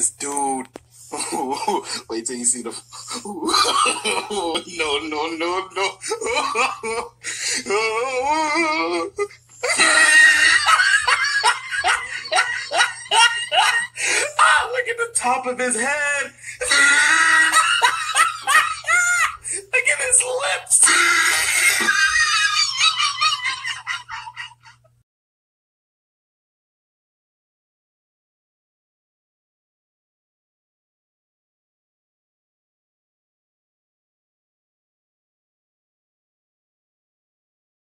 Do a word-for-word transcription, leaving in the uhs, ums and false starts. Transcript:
this dude. Wait till you see the. No, no, no, no. Ah, look at the top of his head.